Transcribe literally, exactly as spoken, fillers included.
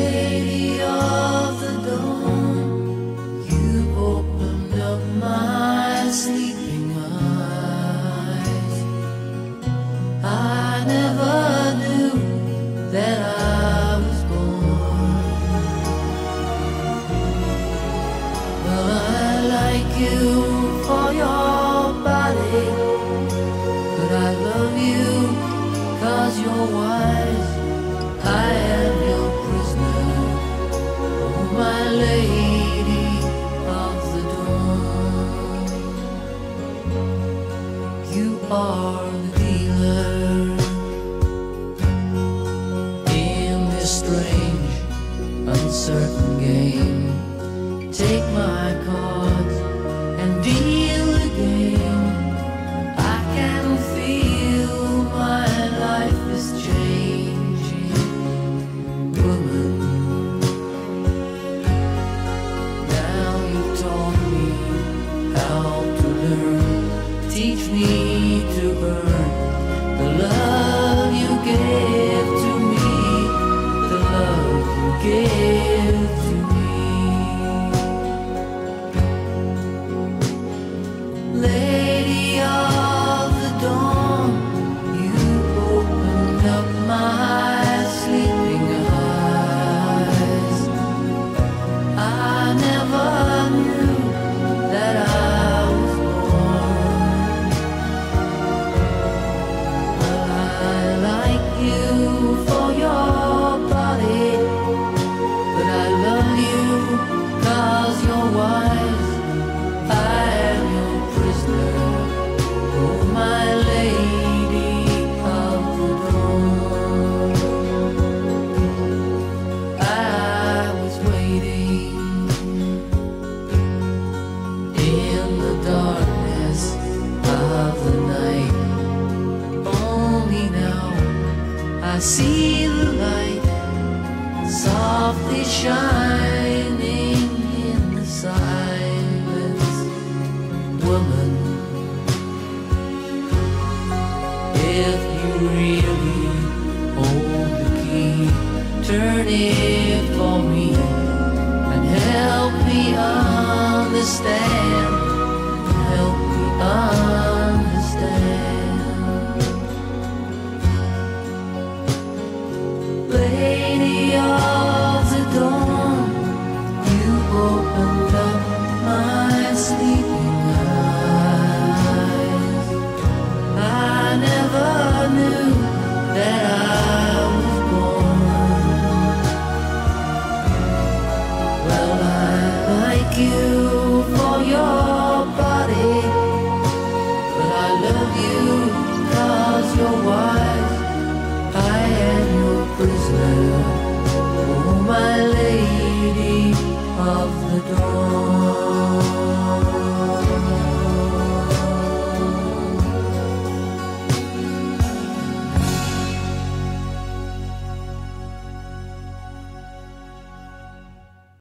Lady of the dawn, you opened up my sleeping eyes. I never knew that I was born. Well, I like you for your body, but I love you 'cause you're wise. I am your prisoner, oh my lady of the dawn. You are the dealer in this strange, uncertain game. Take my cards and deal the game. I can feel my life is changing, woman. Now you taught me how to learn. Teach me to earn the love you gave to me, the love you gave to me. Lady of the dawn, you opened up my sleeping eyes. I never knew that I was born. Well, I like you for your body, but I love you 'cause you're wise. I am your prisoner, oh my lady of the dawn. I was waiting in the darkness of the night. Only now I see the light softly shining in the silence, woman. If you really hold the key, turn it for me and help me understand, help me understand. Lady of the dawn, you opened up my sleeping eyes. I never knew that I was born. Well, I like you for your body, but I love you 'cause you're wise. I am your prisoner, oh my lady of the dawn.